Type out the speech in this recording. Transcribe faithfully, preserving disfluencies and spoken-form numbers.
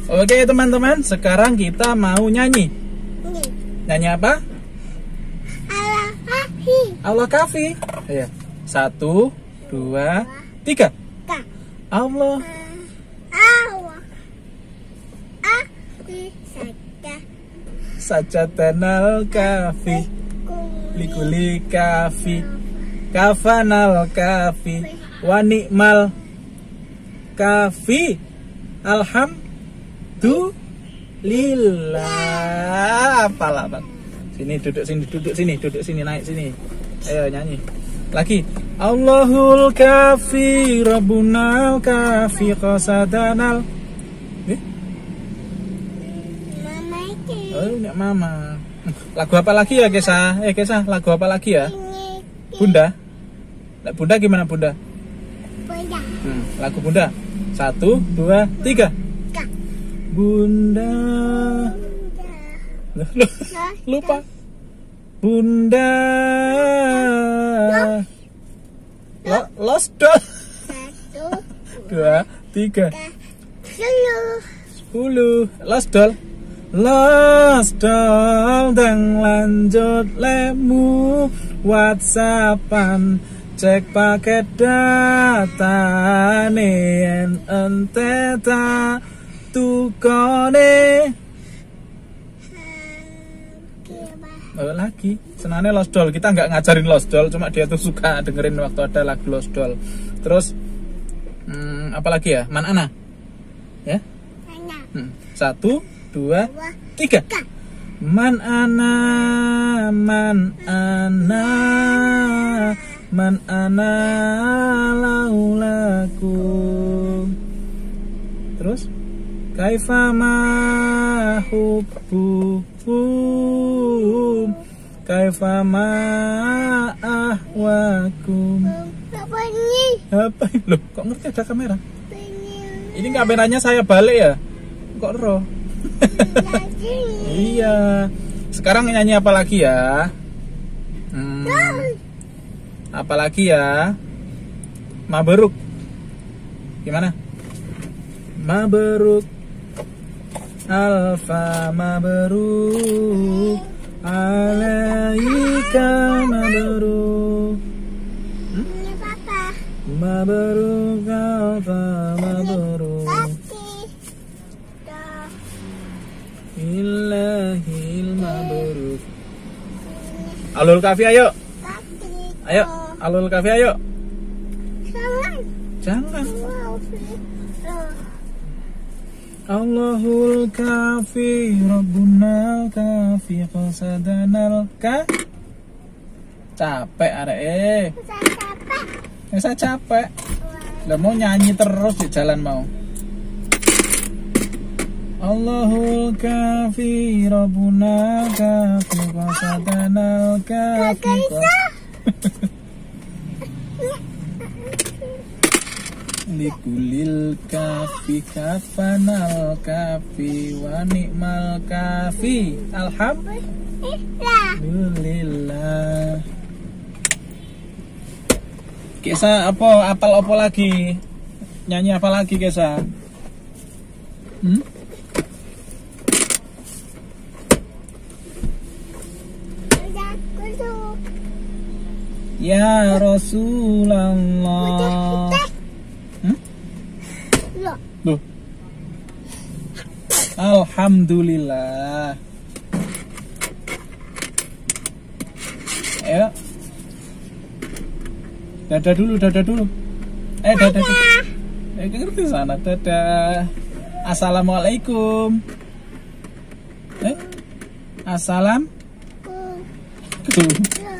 Oke teman-teman, sekarang kita mau nyanyi. Nyanyi apa? Allah Kafi. Allah Kafi. Iya. Satu, dua, tiga. Allah. Allah. Kafi saja. Sajatanal kafi. Likuli kafi. Kafanal kafi. Wa ni'mal kafi. Alhamdulillah. Apalah bang. Sini duduk sini duduk sini duduk sini naik sini. Ayo nyanyi. Lagi. Allahul kafi Rabbunal kafi qasadanal. Eh? Mama itu. Oh, ini mama. Lagu apa lagi ya, Kesa? Eh, Kesa, lagu apa lagi ya? Bunda. Nah, Bunda gimana, Bunda? Bunda. Hmm, lagu Bunda. Satu, dua, tiga. Bunda. Lupa. Bunda. Lo, lost doll. Satu. Dua, tiga. Sepuluh. Sepuluh. Lost doll. Lost doll dan lanjut lemu WhatsAppan cek paket data nen enteta tukone. Oh, lagi senane Lost Doll. Kita nggak ngajarin Lost Doll, cuma dia tuh suka dengerin waktu ada lagu Lost Doll. Terus hmm, apa lagi ya? Man Ana ya. Hmm. Satu, dua, tiga. Man Ana, Man Ana, Man Ana laulaku. Terus kaifa ma hubbukum, kaifa ma ahwakum. Apa ini? Apa loh, kok ngerti ada kamera? Ini kameranya saya balik ya? Kok roh? Iya. Sekarang nyanyi apa lagi ya? Hmm, apa lagi ya? Mabruk. Gimana? Mabruk. Alfa mabruk. Alaika mabruk. Hmm? Ini papa. Mabruk alfa mabruk. Illahil mabruk. Alul kafi ayo. Ayo, alul kafi ayo. Jangan. Jangan. Allahul kafi Rabbunal kafi qasadanal ka. Capek arek eh. Saya capek. Lah mau nyanyi terus di jalan mau. Allahul kafi Rabbunal kafi qasadanal kafi. Likulil kafi kafanal kafi wa ni'mal kafi. Alhamdulillah. Kesa apa apal apa lagi? Nyanyi apa lagi Kesa? Hmm? Ya Rasulullah. Hmm? Loh. Alhamdulillah. Ayo. Dadah dulu, dadah dulu. Eh, dadah. Eh, ngerti sana, dadah. Assalamualaikum. Eh? Assalam. Tuh.